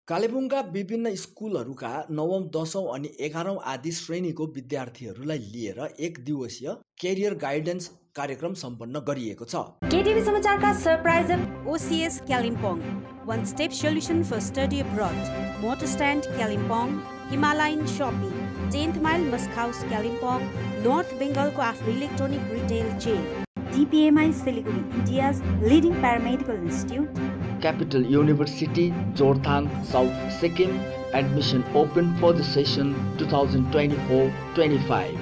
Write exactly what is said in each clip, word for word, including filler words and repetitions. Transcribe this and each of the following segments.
कालेबुङका विभिन्न स्कुलहरूका नवौं दशौं अनि एघारौं आदि श्रेणीको विद्यार्थीहरूलाई लिएर एक दिवसीय कैरियर गाइडेन्स कार्यक्रम सम्पन्न गरिएको छ। केटिभी समाचारका सरप्राइजर OCS Kalimpong, one step solution for study abroad, motor stand Kalimpong, Himalayan shopping, tenth mile Musk House Kalimpong, North Bengalको आफ्नो electronic retail chain, D P M I Siliguri, India's leading paramedical institute, Capital University, Jorthang, South Sikkim. Admission open for the session twenty twenty-four twenty-five.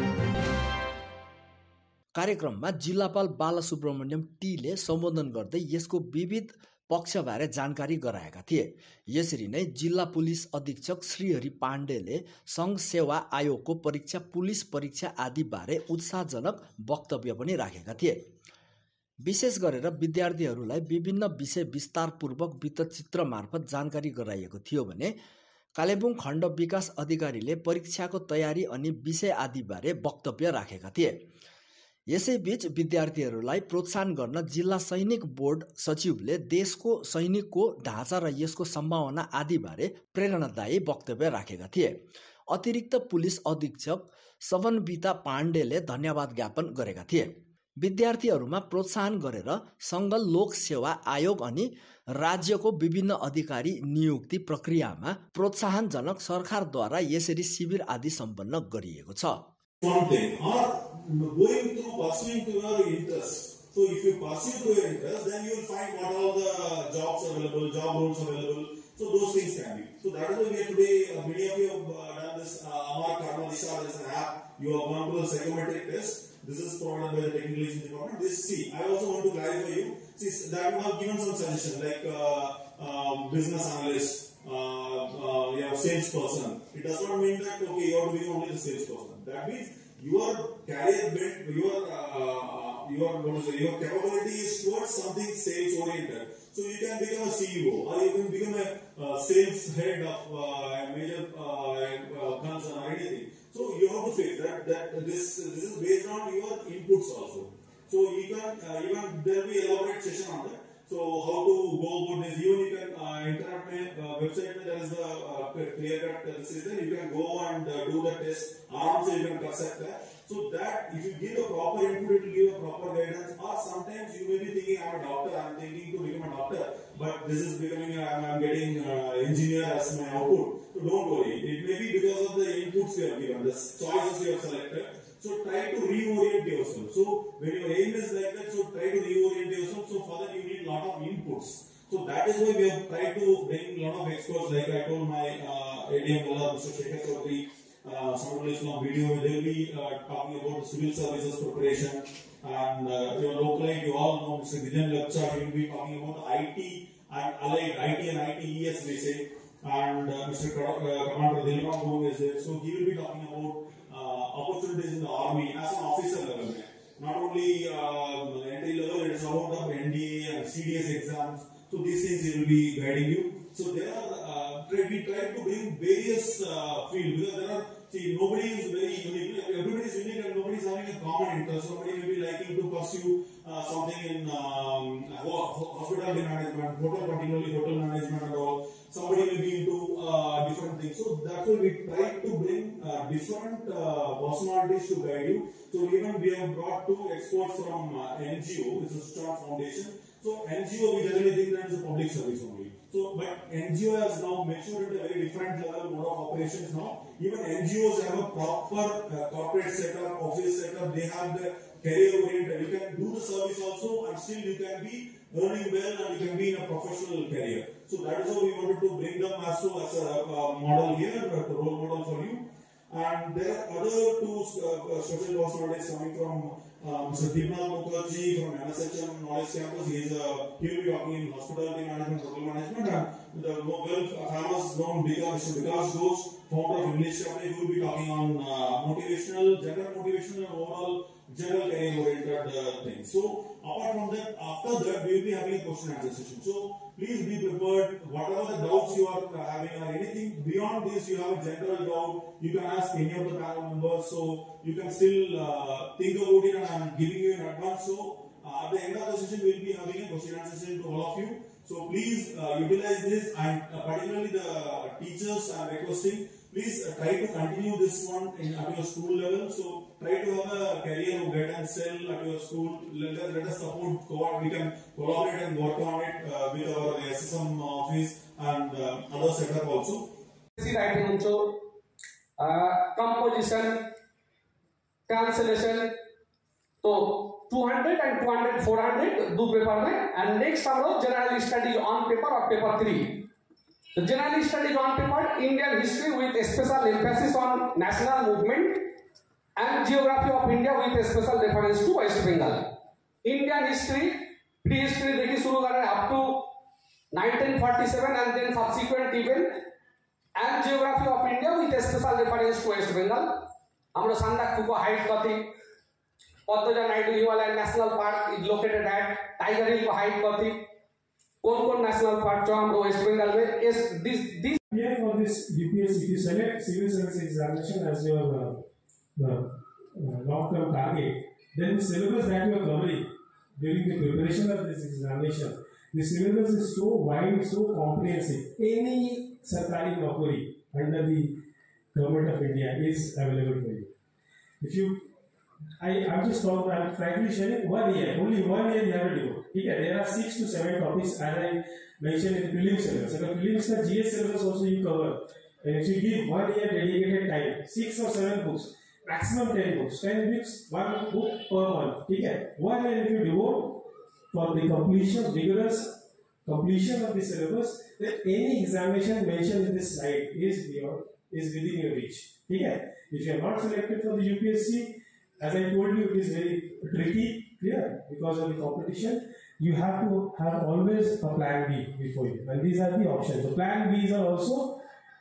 कार्यक्रममा जिल्लापाल बालसुब्रमण्यम टीले सम्बोधन गर्दै यसको विविध पक्षबारे जानकारी गराएका थिए। यसरी नै जिल्ला पुलिस अधीक्षक श्रीहरि पाण्डेले संघ सेवा आयोगको परीक्षा, पुलिस परीक्षा आदि बारे उत्साहजनक वक्तव्य पनि राखेका थिए। विशेष गरेर विद्यार्थीहरूलाई विभिन्न विषय विस्तारपूर्वक वृत्तचित्र मार्फत जानकारी गराइएको थियो भने कालेबुङ खण्ड विकास अधिकारीले परीक्षाको तयारी अनि विषय आदि बारे वक्तव्य राखेका थिए। यसैबीच विद्यार्थीहरूलाई प्रोत्साहन गर्न जिल्ला सैनिक बोर्ड सचिवले देशको सैनिकको ढाँचा र यसको सम्भावना आदि बारे प्रेरणादायी वक्तव्य राखेका थिए। अतिरिक्त पुलिस अधीक्षक सवनविता पाण्डेले धन्यवाद ज्ञापन गरेका थिए। विद्यार्थीहरूमा प्रोत्साहन गरेर सङ्घ लोक सेवा आयोग अनि राज्यको विभिन्न अधिकारी नियुक्ति प्रक्रियामा प्रोत्साहनजनक सरकारद्वारा यसरी शिविर आदि सम्पन्न गरिएको छ। Going through pursuing to your interest. So if you pursue to your interest, then you will find what all the jobs available, job roles available. So those things can be. So that is why we are today, uh, many of you have uh, done this uh, Amar Karma Disha as an app. You have gone through the psychometric test. This is provided by the technical agency department. This, see, I also want to clarify you. See, that we have given some suggestion like uh, uh, business analyst, uh, uh, you have salesperson. It does not mean that, okay, you have to be only the salesperson. That means your career bent, your uh, your what is it, your capability is towards something sales oriented. So you can become a C E O or you can become a uh, sales head of uh, a major uh, uh, concern or anything. So you have to face that that this this is based on your inputs also. So you can uh, even there will be elaborate session on that. So how to go about this? Even you can uh, internet mein, uh, website mein, there is the uh, clear cut uh, system. You can go and uh, do the test. Aram se you can कर सकते हैं. So that if you give a proper input, it will give a proper guidance. Or sometimes you may be thinking, I'm a doctor. I'm thinking to become a doctor, but this is becoming a, I'm getting uh, engineer as my output. So don't worry. It may be because of the inputs you have given, the choices you have selected. So try to reorient yourself. So when your aim is like that, so try to reorient yourself. So for that you need a lot of inputs. So that is why we have tried to bring a lot of experts. Like I told my uh, A D M, Mister Shekhar Chaudhary, uh, somebody is on video. They will be uh, talking about the civil services preparation. And uh, your locally, you all know Mister Gideon Lepcha, he will be talking about I T and allied I T and I T E S we say. And uh, Mister Commander Dilipam is there. So he will be talking about Uh, opportunities in the army as an officer level. Not only uh, entry level, it is about the N D A and C D S exams. So these things will be guiding you. So there are, uh, we try to bring various uh, fields because there are, see, nobody is very unique. Everybody is unique and nobody is having a common interest. Somebody may be liking to pursue uh, something in um, hospitality management, hotel, particularly hotel management and all. Somebody may be into uh, different things. So that's why we try to bring uh, different uh, personalities to guide you. So even we have brought two experts from uh, N G O, which is Strong Foundation. So N G O we generally think that is a public service only. So but N G O has now matured at a very different level mode of operations now. Even N G Os have a proper uh, corporate setup, office setup. They have the career oriented. You can do the service also and still you can be earning well and you can be in a professional career. So that is how we wanted to bring them as, to, as a uh, model here, a role model for you. And there are other two uh, social personalities coming from uh, Mister Deepnal Mukherjee from N S H M Knowledge Campus. He is uh, he will be talking in hospitality management, hotel management, and the well famous known Mister Vikas Ghosh, founder of English Company, who will be talking on uh, motivational, general motivational, and overall general career oriented uh, things. So apart from that, after that we will be having a question and answer session. So please be prepared. Whatever the doubts you are having or anything beyond this, you have a general doubt, you can ask any of the panel members. So you can still uh, think about it, and I am giving you in advance. So uh, at the end of the session, we will be having a question and answer session to all of you. So please uh, utilize this, and uh, particularly the teachers I am requesting, please uh, try to continue this one in, at your school level. So try to have a career of get and sell at your school. Let, let us support, we can collaborate and work on it uh, with our S S M office and uh, other setup also. Writing also, uh, composition, translation, so two hundred and two hundred, four hundred do paper mein, and next our general studies on paper or paper three. The general studies on paper, Indian history with a special emphasis on national movement, and geography of India with a special reference to West Bengal. Indian history, prehistory dekhi shuru garne up to nineteen forty-seven and then subsequent event, and geography of India with a special reference to West Bengal. Amro Sandakphu height kati, Padmaja Naidu Himalayan National Park is located at Tiger Hill height kati, kon kon national park cho amro West Bengal mein. Yes, this this here for this U P S C, if you select civil service examination as your uh, uh, long-term target, then the syllabus that you are covering during the preparation of this examination, the syllabus is so wide, so comprehensive. Any Sarkari Naukari under the Government of India is available for you. If you, I, I'm just talking, I'm frankly sharing one year, only one year you have to do. Okay, there are six to seven topics as I mentioned in the prelim syllabus. So the prelims G S syllabus also you cover. And if you give one year dedicated time, six or seven books, maximum ten books, ten books, one book per month. Okay, one year if you devote for the completion, vigorous completion of the syllabus, then any examination mentioned in this slide is beyond, is within your reach. Okay, if you are not selected for the U P S C, as I told you, it is very tricky, clear, because of the competition. You have to have always a plan B before you, and these are the options. The plan Bs are also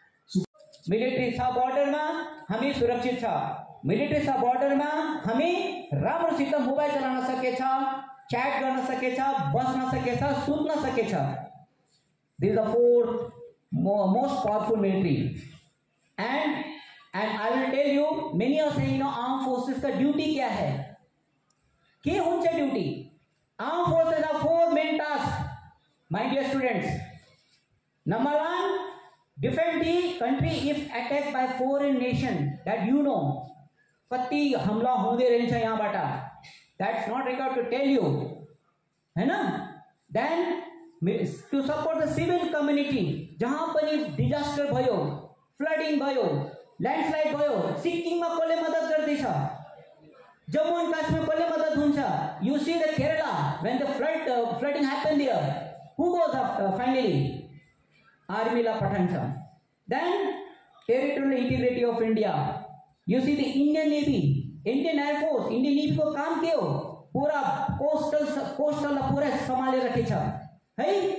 military छ बॉर्डरमा हामी सुरक्षित छ, military छ बॉर्डरमा हामी राम्रोसित mobile चलाउन सकेछ, च्याट गर्न सकेछ, बस्न सकेछ, सुत्न सकेछ. This is the fourth most powerful military. And and I will tell you, many are saying, you know, armed forces का duty क्या है? के हुन्छ duty? Armed forces have four main tasks, my dear students. Number one, defend the country if attacked by foreign nation. That you know. कति हमला हुँदै रहन्छ यहाँबाट. That's not required to tell you. है ना? Then to support the civil community. जहाँ पनि disaster भयो, flooding भयो, landslide भयो, सिक्किममा कसले मद्दत गर्दैछ? Jammu and Kashmir कसले मद्दत हुन्छ? You see the Kerala when the flood uh, flooding happened there. Who goes up uh, finally? Army la pathancha. Then territorial integrity of India. You see the Indian Navy, Indian Air Force, Indian Navy को काम के हो? पूरा coastal coastal ला पूरा संभाले रखे छ. है?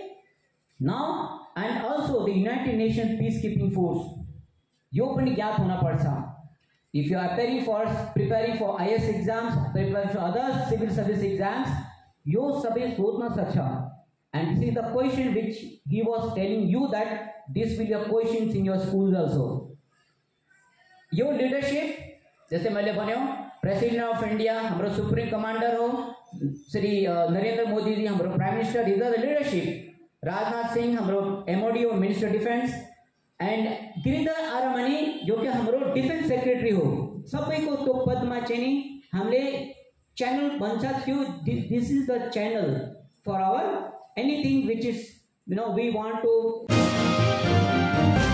Now and also the United Nations peacekeeping force. यो पनि ज्ञात होना पर्छ. If you are preparing for preparing for I A S exams, preparing for other civil service exams, यो सबै सोध्न सक्छ. And this is the question which he was telling you that this will be a questions in your schools also. Your leadership, जैसे मैले भन्यो, President of India, हाम्रो Supreme Commander हो, श्री नरेंद्र मोदी जी हाम्रो Prime Minister, these are the leadership. Rajnath Singh हाम्रो M O D हो, Minister of Defense, and Giridhar आरमनी जो कि हाम्रो Defense Secretary हो. सबैको त्यो पदमा चाहिँ नि हामीले channel भन्छ त्यो this is the channel for our anything which is, you know, we want to